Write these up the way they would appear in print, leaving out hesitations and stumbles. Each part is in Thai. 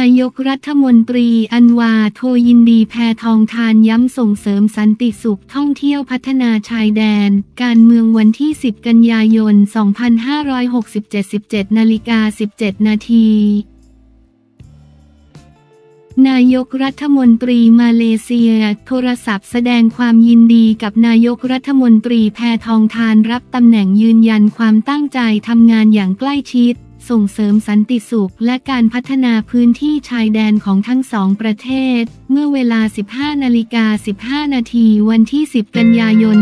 ายกรัฐมนตรีอันวาโทยินดีแพทองธารย้ำส่งเสริมสันติสุขท่องเที่ยวพัฒนาชายแดนการเมืองวันที่ 10 กันยายน 2567 17:17 นาทีนายกรัฐมนตรีมาเลเซียโทรศัพท์แสดงความยินดีกับนายกรัฐมนตรีแพทองธารรับตำแหน่งยืนยันความตั้งใจทำงานอย่างใกล้ชิดส่งเสริมสันติสุขและการพัฒนาพื้นที่ชายแดนของทั้งสองประเทศเมื่อเวลา 15:15 นาทีวันที่ 10 กันยายน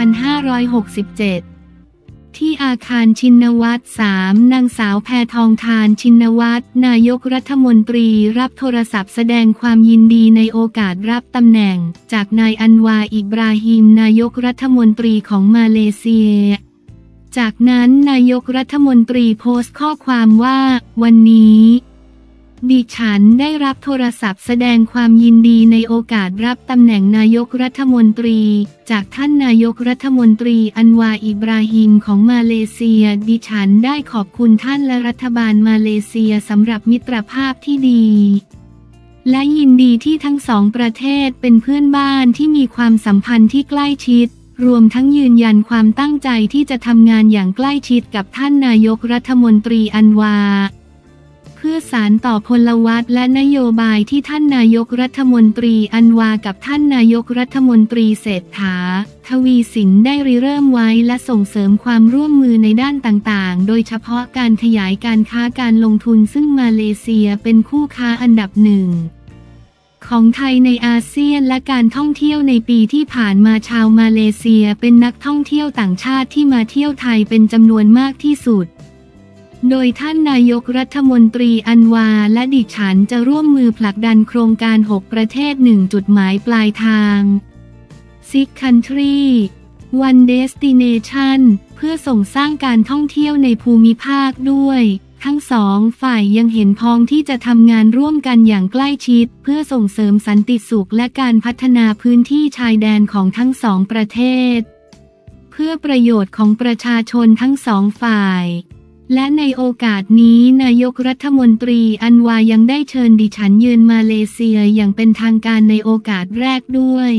2567ที่อาคารชินวัตร 3 นางสาวแพทองธารชินวัตรนายกรัฐมนตรีรับโทรศัพท์แสดงความยินดีในโอกาสรับตำแหน่งจากนายอันวาอิบราฮิมนายกรัฐมนตรีของมาเลเซียจากนั้นนายกรัฐมนตรีโพสต์ข้อความว่าวันนี้ดิฉันได้รับโทรศัพท์แสดงความยินดีในโอกาสรับตำแหน่งนายกรัฐมนตรีจากท่านนายกรัฐมนตรีอันวาอิบราฮิมของมาเลเซียดิฉันได้ขอบคุณท่านและรัฐบาลมาเลเซียสำหรับมิตรภาพที่ดีและยินดีที่ทั้งสองประเทศเป็นเพื่อนบ้านที่มีความสัมพันธ์ที่ใกล้ชิดรวมทั้งยืนยันความตั้งใจที่จะทำงานอย่างใกล้ชิดกับท่านนายกรัฐมนตรีอันวาเพื่อสานต่อพลวัตและนโยบายที่ท่านนายกรัฐมนตรีอันวากับท่านนายกรัฐมนตรีเศรษฐาทวีสินได้ริเริ่มไว้และส่งเสริมความร่วมมือในด้านต่างๆโดยเฉพาะการขยายการค้าการลงทุนซึ่งมาเลเซียเป็นคู่ค้าอันดับหนึ่งของไทยในอาเซียนและการท่องเที่ยวในปีที่ผ่านมาชาวมาเลเซียเป็นนักท่องเที่ยวต่างชาติที่มาเที่ยวไทยเป็นจำนวนมากที่สุดโดยท่านนายกรัฐมนตรีอันวาและดิฉันจะร่วมมือผลักดันโครงการ 6 ประเทศ 1 จุดหมายปลายทาง Six Country One Destination เพื่อส่งสร้างการท่องเที่ยวในภูมิภาคด้วยทั้งสองฝ่ายยังเห็นพ้องที่จะทำงานร่วมกันอย่างใกล้ชิดเพื่อส่งเสริมสันติสุขและการพัฒนาพื้นที่ชายแดนของทั้งสองประเทศเพื่อประโยชน์ของประชาชนทั้งสองฝ่ายและในโอกาสนี้นายกรัฐมนตรีอันวายังได้เชิญดิฉันเยือนมาเลเซียอย่างเป็นทางการในโอกาสแรกด้วย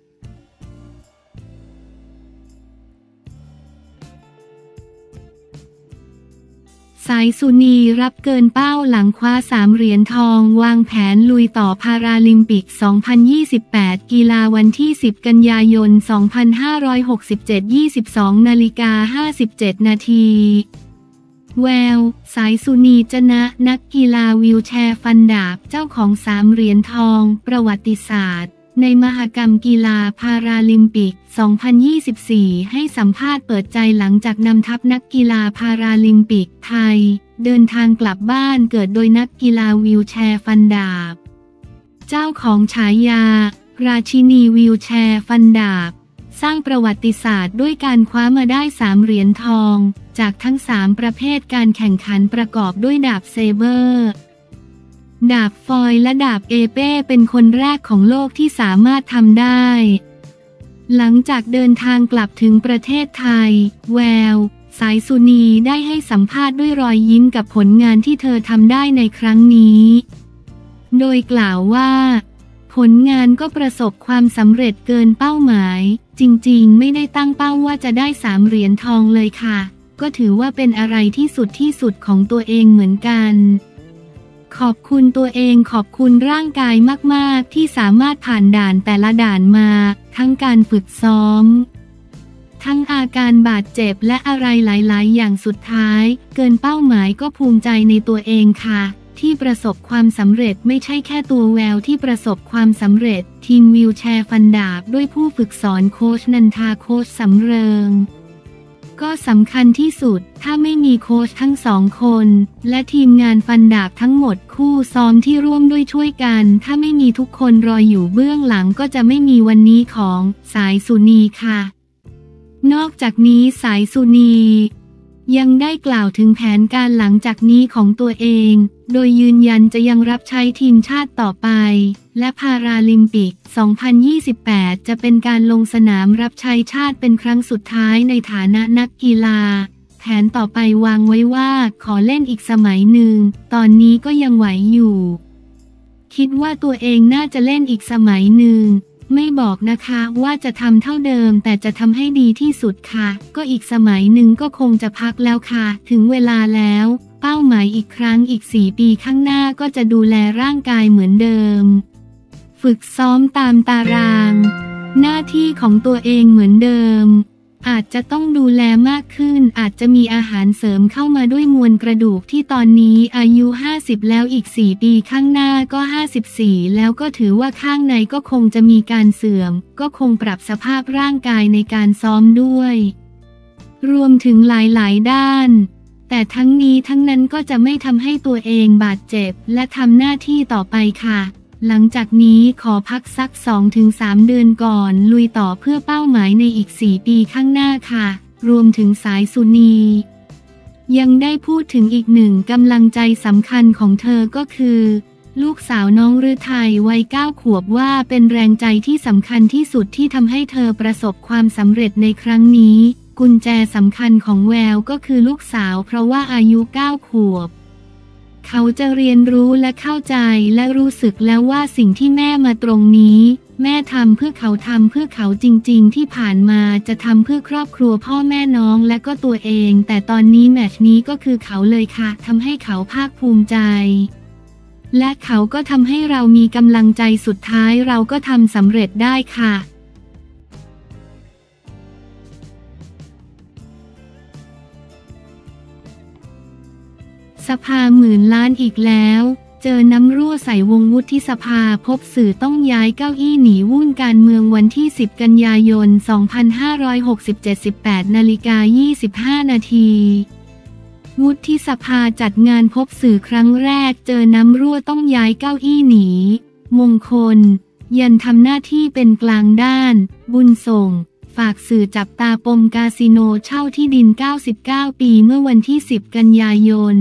สายสุนีรับเกินเป้าหลังคว้า3 เหรียญทองวางแผนลุยต่อพาราลิมปิก 2028 กีฬาวันที่ 10 กันยายน 2567 22:57 นาทีแววสายสุนีจนะนักกีฬาวีลแชร์ฟันดาบเจ้าของ3 เหรียญทองประวัติศาสตร์ในมหกรรมกีฬาพาราลิมปิก 2024 ให้สัมภาษณ์เปิดใจหลังจากนำทัพนักกีฬาพาราลิมปิกไทยเดินทางกลับบ้านเกิดโดยนักกีฬาวีลแชร์ฟันดาบเจ้าของฉายาราชินีวีลแชร์ฟันดาบสร้างประวัติศาสตร์ด้วยการคว้ามาได้3 เหรียญทองจากทั้ง3 ประเภทการแข่งขันประกอบด้วยดาบเซเบอร์ดาบฟอยล์และดาบเอเป้เป็นคนแรกของโลกที่สามารถทำได้หลังจากเดินทางกลับถึงประเทศไทยแววสายสุนีได้ให้สัมภาษณ์ด้วยรอยยิ้มกับผลงานที่เธอทำได้ในครั้งนี้โดยกล่าวว่าผลงานก็ประสบความสำเร็จเกินเป้าหมายจริงๆไม่ได้ตั้งเป้าว่าจะได้3 เหรียญทองเลยค่ะก็ถือว่าเป็นอะไรที่สุดของตัวเองเหมือนกันขอบคุณตัวเองขอบคุณร่างกายมากๆที่สามารถผ่านด่านแต่ละด่านมาทั้งการฝึกซ้อมทั้งอาการบาดเจ็บและอะไรหลายๆอย่างสุดท้ายเกินเป้าหมายก็ภูมิใจในตัวเองค่ะที่ประสบความสำเร็จไม่ใช่แค่ตัวแววที่ประสบความสำเร็จทีมวีลแชร์ฟันดาบด้วยผู้ฝึกสอนโค้ชนันทาโค้ชสำเริงก็สำคัญที่สุดถ้าไม่มีโค้ชทั้ง2 คนและทีมงานฟันดาบทั้งหมดคู่ซ้อมที่ร่วมด้วยช่วยกันถ้าไม่มีทุกคนรออยู่เบื้องหลังก็จะไม่มีวันนี้ของสายสุนีค่ะนอกจากนี้สายสุนียังได้กล่าวถึงแผนการหลังจากนี้ของตัวเองโดยยืนยันจะยังรับใช้ทีมชาติต่อไปและพาราลิมปิก 2028 จะเป็นการลงสนามรับใช้ชาติเป็นครั้งสุดท้ายในฐานะนักกีฬาแผนต่อไปวางไว้ว่าขอเล่นอีกสมัยหนึ่งตอนนี้ก็ยังไหวอยู่คิดว่าตัวเองน่าจะเล่นอีกสมัยหนึ่งไม่บอกนะคะว่าจะทำเท่าเดิมแต่จะทำให้ดีที่สุดค่ะก็อีกสมัยหนึ่งก็คงจะพักแล้วค่ะถึงเวลาแล้วเป้าหมายอีกครั้งอีก4 ปีข้างหน้าก็จะดูแลร่างกายเหมือนเดิมฝึกซ้อมตามตารางหน้าที่ของตัวเองเหมือนเดิมอาจจะต้องดูแลมากขึ้นอาจจะมีอาหารเสริมเข้ามาด้วยมวลกระดูกที่ตอนนี้อายุ50แล้วอีก4 ปีข้างหน้าก็54แล้วก็ถือว่าข้างในก็คงจะมีการเสื่อมก็คงปรับสภาพร่างกายในการซ้อมด้วยรวมถึงหลายๆด้านแต่ทั้งนี้ทั้งนั้นก็จะไม่ทำให้ตัวเองบาดเจ็บและทำหน้าที่ต่อไปค่ะหลังจากนี้ขอพักสัก 2-3 เดือนก่อนลุยต่อเพื่อเป้าหมายในอีก4 ปีข้างหน้าค่ะรวมถึงสายสุนียังได้พูดถึงอีกหนึ่งกำลังใจสำคัญของเธอก็คือลูกสาวน้องฤทัยวัย9 ขวบว่าเป็นแรงใจที่สำคัญที่สุดที่ทำให้เธอประสบความสำเร็จในครั้งนี้กุญแจสำคัญของแววก็คือลูกสาวเพราะว่าอายุ9 ขวบเขาจะเรียนรู้และเข้าใจและรู้สึกแล้วว่าสิ่งที่แม่มาตรงนี้แม่ทำเพื่อเขาทำเพื่อเขาจริงๆที่ผ่านมาจะทำเพื่อครอบครัวพ่อแม่น้องและก็ตัวเองแต่ตอนนี้แมตช์นี้ก็คือเขาเลยค่ะทำให้เขาภาคภูมิใจและเขาก็ทำให้เรามีกำลังใจสุดท้ายเราก็ทำสำเร็จได้ค่ะสภาหมื่นล้านอีกแล้วเจอน้ำรั่วใส่วงวุฒิสภาพบสื่อต้องย้ายเก้าอี้หนีวุ่นการเมืองวันที่10 กันยายน 2567 18:25 นาทีวุฒิสภาจัดงานพบสื่อครั้งแรกเจอน้ำรั่วต้องย้ายเก้าอี้หนีมงคลยันทำหน้าที่เป็นกลางด้านบุญส่งฝากสื่อจับตาปมคาสิโนเช่าที่ดิน99 ปีเมื่อวันที่10 กันยายน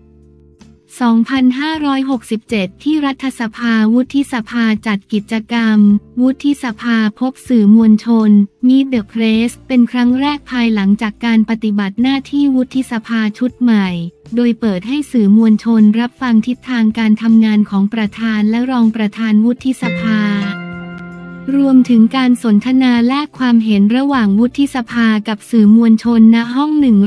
2567 ที่รัฐสภาวุฒิสภาจัดกิจกรรมวุฒิสภาพบสื่อมวลชน Meet the Press เป็นครั้งแรกภายหลังจากการปฏิบัติหน้าที่วุฒิสภาชุดใหม่โดยเปิดให้สื่อมวลชนรับฟังทิศทางการทำงานของประธานและรองประธานวุฒิสภารวมถึงการสนทนาแลกความเห็นระหว่างวุฒิสภากับสื่อมวลชนณห้อง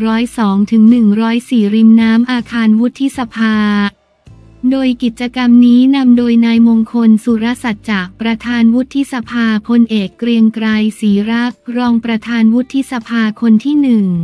102-104 ริมน้ำอาคารวุฒิสภาโดยกิจกรรมนี้นำโดยนายมงคลสุรสัจจะประธานวุฒิสภาพลเอกเกรียงไกรศรีรักษ์รองประธานวุฒิสภาคนที่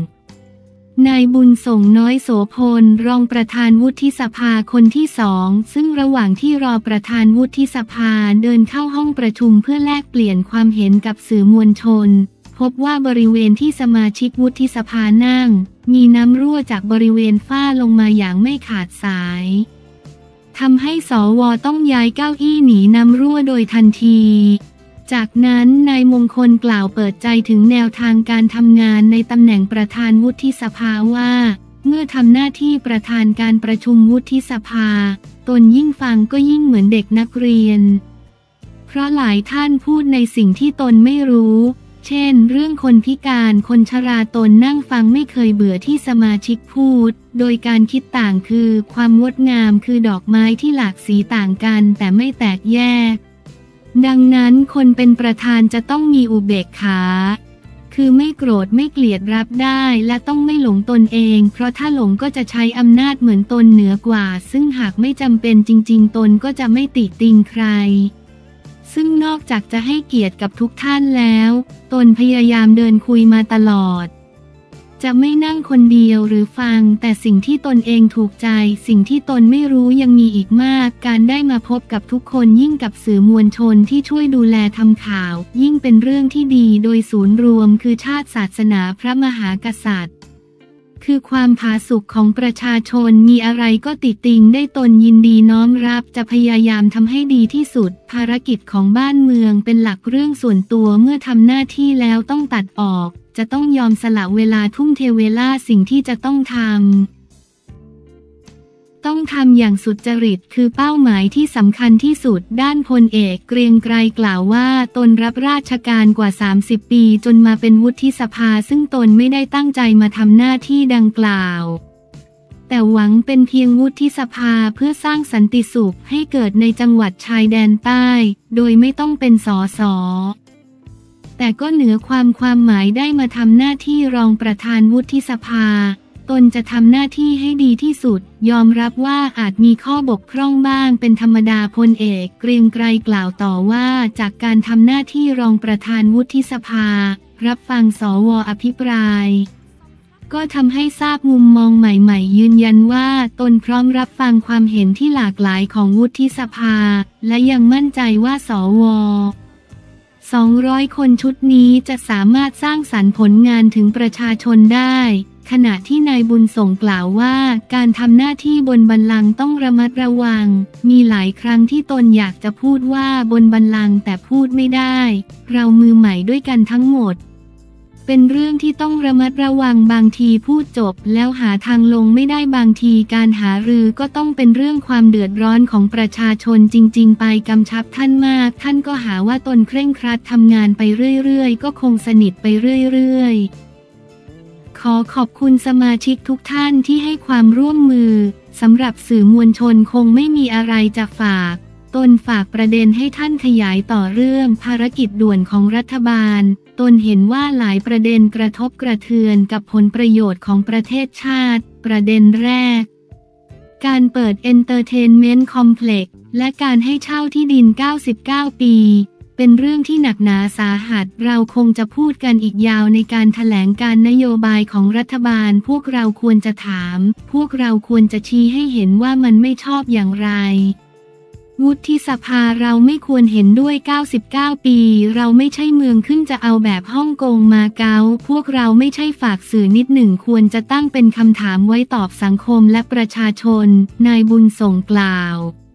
1นายบุญส่งน้อยโสพลรองประธานวุฒิสภาคนที่2ซึ่งระหว่างที่รอประธานวุฒิสภาเดินเข้าห้องประชุมเพื่อแลกเปลี่ยนความเห็นกับสื่อมวลชนพบว่าบริเวณที่สมาชิกวุฒิสภานั่งมีน้ำรั่วจากบริเวณฝ้าลงมาอย่างไม่ขาดสายทำให้สว.ต้องย้ายเก้าอี้หนีน้ำรั่วโดยทันทีจากนั้นนายมงคลกล่าวเปิดใจถึงแนวทางการทำงานในตำแหน่งประธานวุฒิสภาว่าเมื่อทำหน้าที่ประธานการประชุมวุฒิสภาตนยิ่งฟังก็ยิ่งเหมือนเด็กนักเรียนเพราะหลายท่านพูดในสิ่งที่ตนไม่รู้เช่นเรื่องคนพิการคนชราตนนั่งฟังไม่เคยเบื่อที่สมาชิกพูดโดยการคิดต่างคือความงดงามคือดอกไม้ที่หลากสีต่างกันแต่ไม่แตกแยกดังนั้นคนเป็นประธานจะต้องมีอุเบกขาคือไม่โกรธไม่เกลียดรับได้และต้องไม่หลงตนเองเพราะถ้าหลงก็จะใช้อำนาจเหมือนตนเหนือกว่าซึ่งหากไม่จำเป็นจริงๆตนก็จะไม่ติติงใครซึ่งนอกจากจะให้เกียรติกับทุกท่านแล้วตนพยายามเดินคุยมาตลอดจะไม่นั่งคนเดียวหรือฟังแต่สิ่งที่ตนเองถูกใจสิ่งที่ตนไม่รู้ยังมีอีกมากการได้มาพบกับทุกคนยิ่งกับสื่อมวลชนที่ช่วยดูแลทำข่าวยิ่งเป็นเรื่องที่ดีโดยศูนย์รวมคือชาติศาสนาพระมหากษัตริย์คือความผาสุกของประชาชนมีอะไรก็ติติงได้ตนยินดีน้อมรับจะพยายามทำให้ดีที่สุดภารกิจของบ้านเมืองเป็นหลักเรื่องส่วนตัวเมื่อทำหน้าที่แล้วต้องตัดออกจะต้องยอมสละเวลาทุ่มเทเวลาสิ่งที่จะต้องทำอย่างสุจริตคือเป้าหมายที่สำคัญที่สุดด้านพลเอกเกรียงไกรกล่าวว่าตนรับราชการกว่า30 ปีจนมาเป็นวุฒิสภาซึ่งตนไม่ได้ตั้งใจมาทำหน้าที่ดังกล่าวแต่หวังเป็นเพียงวุฒิสภาเพื่อสร้างสันติสุขให้เกิดในจังหวัดชายแดนใต้โดยไม่ต้องเป็นสสแต่ก็เหนือความหมายได้มาทำหน้าที่รองประธานวุฒิสภาตนจะทำหน้าที่ให้ดีที่สุดยอมรับว่าอาจมีข้อบกพร่องบ้างเป็นธรรมดาพลเอกเกรียงไกรกล่าวต่อว่าจากการทำหน้าที่รองประธานวุฒิสภารับฟังสว.อภิปรายก็ทำให้ทราบมุมมองใหม่ๆยืนยันว่าตนพร้อมรับฟังความเห็นที่หลากหลายของวุฒิสภาและยังมั่นใจว่าสว200 คนชุดนี้จะสามารถสร้างสรรค์ผลงานถึงประชาชนได้ขณะที่นายบุญส่งกล่าวว่าการทำหน้าที่บนบัลลังก์ต้องระมัดระวังมีหลายครั้งที่ตนอยากจะพูดว่าบนบัลลังก์แต่พูดไม่ได้เรามือใหม่ด้วยกันทั้งหมดเป็นเรื่องที่ต้องระมัดระวังบางทีพูดจบแล้วหาทางลงไม่ได้บางทีการหารือก็ต้องเป็นเรื่องความเดือดร้อนของประชาชนจริงๆไปกำชับท่านมากท่านก็หาว่าตนเคร่งครัดทำงานไปเรื่อยๆก็คงสนิทไปเรื่อยๆขอขอบคุณสมาชิกทุกท่านที่ให้ความร่วมมือสำหรับสื่อมวลชนคงไม่มีอะไรจะฝากตนฝากประเด็นให้ท่านขยายต่อเรื่องภารกิจด่วนของรัฐบาลตนเห็นว่าหลายประเด็นกระทบกระเทือนกับผลประโยชน์ของประเทศชาติประเด็นแรกการเปิด Entertainment Complex และการให้เช่าที่ดิน99 ปีเป็นเรื่องที่หนักหนาสาหัสเราคงจะพูดกันอีกยาวในการแถลงการนโยบายของรัฐบาลพวกเราควรจะถามพวกเราควรจะชี้ให้เห็นว่ามันไม่ชอบอย่างไรวุฒิสภาเราไม่ควรเห็นด้วย99 ปีเราไม่ใช่เมืองขึ้นจะเอาแบบฮ่องกงมาเก๊าพวกเราไม่ใช่ฝากสื่อนิดหนึ่งควรจะตั้งเป็นคำถามไว้ตอบสังคมและประชาชนนายบุญส่งกล่าว